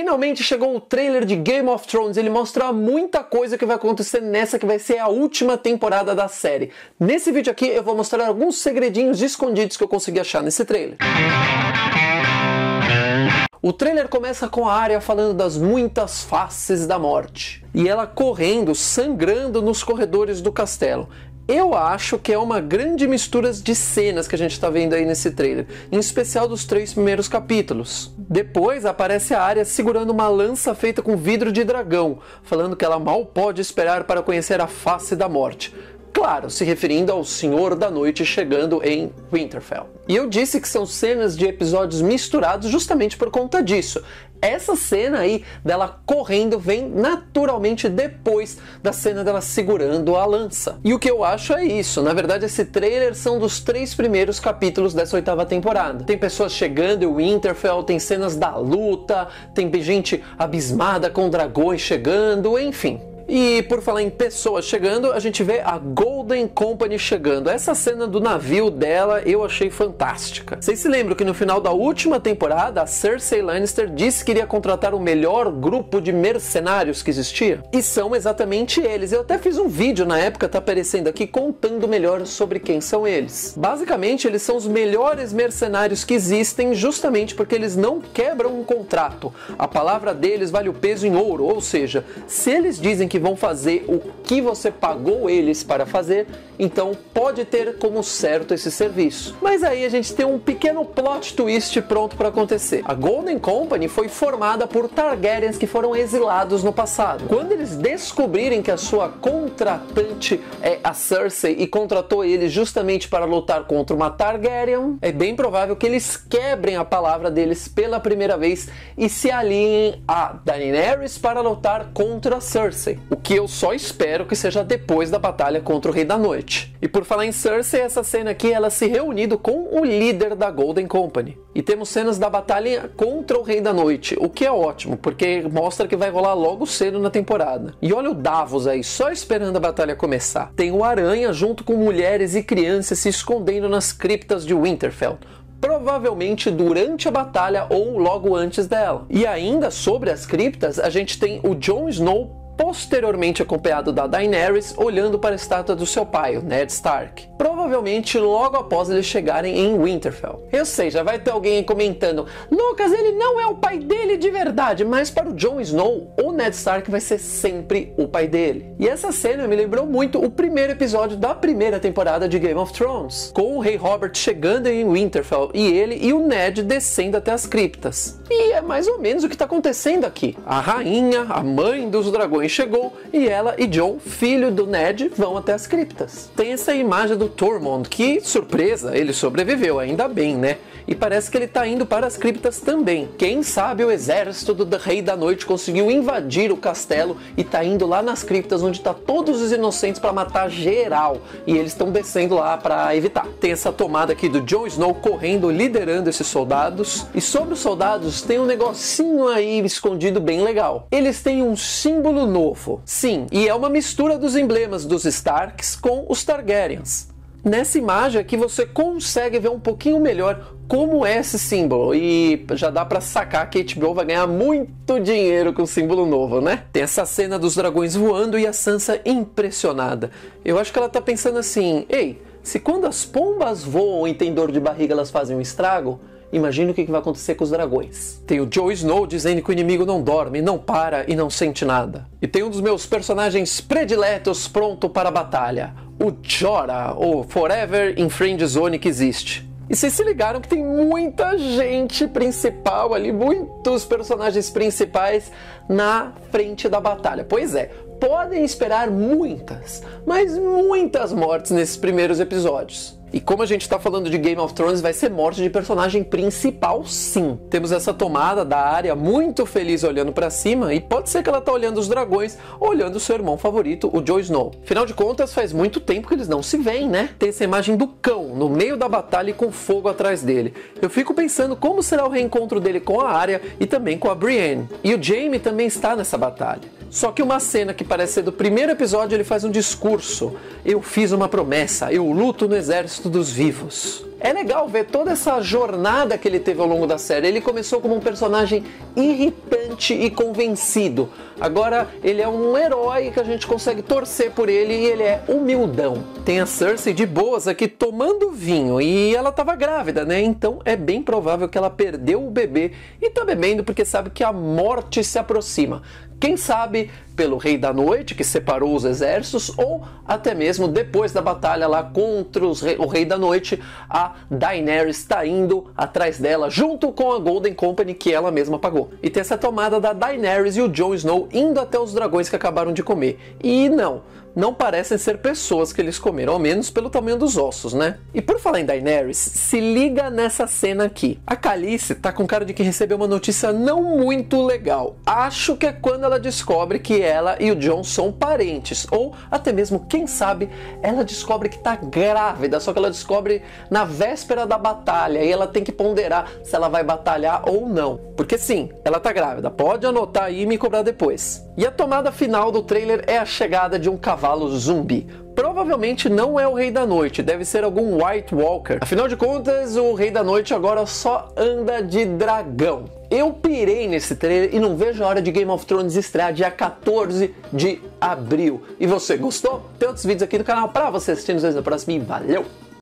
Finalmente chegou o trailer de Game of Thrones. Ele mostra muita coisa que vai acontecer nessa que vai ser a última temporada da série. Nesse vídeo aqui eu vou mostrar alguns segredinhos escondidos que eu consegui achar nesse trailer. O trailer começa com a Arya falando das muitas faces da morte. E ela correndo, sangrando nos corredores do castelo. Eu acho que é uma grande mistura de cenas que a gente está vendo aí nesse trailer, em especial dos 3 primeiros capítulos. Depois aparece a Arya segurando uma lança feita com vidro de dragão, falando que ela mal pode esperar para conhecer a face da morte. Claro, se referindo ao Senhor da Noite chegando em Winterfell. E eu disse que são cenas de episódios misturados justamente por conta disso. Essa cena aí dela correndo vem naturalmente depois da cena dela segurando a lança. E o que eu acho é isso. Na verdade, esse trailer são dos 3 primeiros capítulos dessa 8ª temporada. Tem pessoas chegando em Winterfell, tem cenas da luta, tem gente abismada com dragões chegando, enfim. E por falar em pessoas chegando, a gente vê a Golden Company chegando. Essa cena do navio dela eu achei fantástica. Vocês se lembram que no final da última temporada, a Cersei Lannister disse que iria contratar o melhor grupo de mercenários que existia? E são exatamente eles. Eu até fiz um vídeo na época, tá aparecendo aqui, contando melhor sobre quem são eles. Basicamente, eles são os melhores mercenários que existem justamente porque eles não quebram um contrato. A palavra deles vale o peso em ouro, ou seja, se eles dizem que vão fazer o que você pagou eles para fazer, então pode ter como certo esse serviço. Mas aí a gente tem um pequeno plot twist pronto para acontecer. A Golden Company foi formada por Targaryens que foram exilados no passado. Quando eles descobrirem que a sua contratante é a Cersei e contratou eles justamente para lutar contra uma Targaryen, é bem provável que eles quebrem a palavra deles pela primeira vez e se alinhem a Daenerys para lutar contra a Cersei. O que eu só espero que seja depois da batalha contra o Rei da Noite. E por falar em Cersei, essa cena aqui, ela se reunindo com o líder da Golden Company. E temos cenas da batalha contra o Rei da Noite, o que é ótimo, porque mostra que vai rolar logo cedo na temporada. E olha o Davos aí, só esperando a batalha começar. Tem o Aranha junto com mulheres e crianças se escondendo nas criptas de Winterfell. Provavelmente durante a batalha ou logo antes dela. E ainda sobre as criptas, a gente tem o Jon Snow posteriormente acompanhado da Daenerys, olhando para a estátua do seu pai, o Ned Stark. Provavelmente logo após eles chegarem em Winterfell. Eu sei, já vai ter alguém comentando, Lucas, ele não é o pai dele de verdade, mas para o Jon Snow, o Ned Stark vai ser sempre o pai dele. E essa cena me lembrou muito o primeiro episódio da primeira temporada de Game of Thrones, com o rei Robert chegando em Winterfell e ele e o Ned descendo até as criptas. E é mais ou menos o que está acontecendo aqui. A rainha, a mãe dos dragões, chegou e ela e Jon, filho do Ned, vão até as criptas. Tem essa imagem do Tormund, que, surpresa, ele sobreviveu, ainda bem, né? E parece que ele tá indo para as criptas também. Quem sabe o exército do Rei da Noite conseguiu invadir o castelo e tá indo lá nas criptas onde tá todos os inocentes para matar geral. E eles estão descendo lá para evitar. Tem essa tomada aqui do Jon Snow correndo, liderando esses soldados. E sobre os soldados tem um negocinho aí escondido bem legal. Eles têm um símbolo novo. Sim, e é uma mistura dos emblemas dos Starks com os Targaryens. Nessa imagem aqui você consegue ver um pouquinho melhor como é esse símbolo e já dá pra sacar que a HBO vai ganhar muito dinheiro com o símbolo novo, né? Tem essa cena dos dragões voando e a Sansa impressionada. Eu acho que ela tá pensando assim, ei, se quando as pombas voam e tem dor de barriga elas fazem um estrago, imagina o que vai acontecer com os dragões. Tem o Jon Snow dizendo que o inimigo não dorme, não para e não sente nada. E tem um dos meus personagens prediletos pronto para a batalha. O Jorah, o Forever in Friend Zone que existe. E vocês se ligaram que tem muita gente principal ali, muitos personagens principais na frente da batalha. Pois é, podem esperar muitas, mas muitas mortes nesses primeiros episódios. E como a gente está falando de Game of Thrones, vai ser morte de personagem principal, sim. Temos essa tomada da Arya muito feliz olhando para cima, e pode ser que ela tá olhando os dragões, olhando o seu irmão favorito, o Jon Snow. Afinal de contas, faz muito tempo que eles não se veem, né? Tem essa imagem do cão no meio da batalha e com fogo atrás dele. Eu fico pensando como será o reencontro dele com a Arya e também com a Brienne. E o Jaime também está nessa batalha. Só que uma cena que parece ser do primeiro episódio, ele faz um discurso. Eu fiz uma promessa, eu luto no exército dos vivos. É legal ver toda essa jornada que ele teve ao longo da série. Ele começou como um personagem irritante e convencido. Agora ele é um herói que a gente consegue torcer por ele e ele é humildão. Tem a Cersei de boas aqui tomando vinho e ela estava grávida, né? Então é bem provável que ela perdeu o bebê e tá bebendo porque sabe que a morte se aproxima. Quem sabe pelo Rei da Noite, que separou os exércitos, ou até mesmo depois da batalha lá contra o Rei da Noite, a Daenerys está indo atrás dela, junto com a Golden Company que ela mesma pagou. E tem essa tomada da Daenerys e o Jon Snow indo até os dragões que acabaram de comer. E não parecem ser pessoas que eles comeram, ao menos pelo tamanho dos ossos, né? E por falar em Daenerys, se liga nessa cena aqui. A Khaleesi tá com cara de que recebeu uma notícia não muito legal. Acho que é quando ela descobre que ela e o Jon são parentes. Ou até mesmo, quem sabe, ela descobre que tá grávida, só que ela descobre na véspera da batalha e ela tem que ponderar se ela vai batalhar ou não. Porque sim, ela tá grávida. Pode anotar aí e me cobrar depois. E a tomada final do trailer é a chegada de um cavalo zumbi. Provavelmente não é o Rei da Noite, deve ser algum White Walker. Afinal de contas, o Rei da Noite agora só anda de dragão. Eu pirei nesse trailer e não vejo a hora de Game of Thrones estrear dia 14 de abril. E você, gostou? Tem outros vídeos aqui no canal para você assistir nos vídeos da próxima e valeu!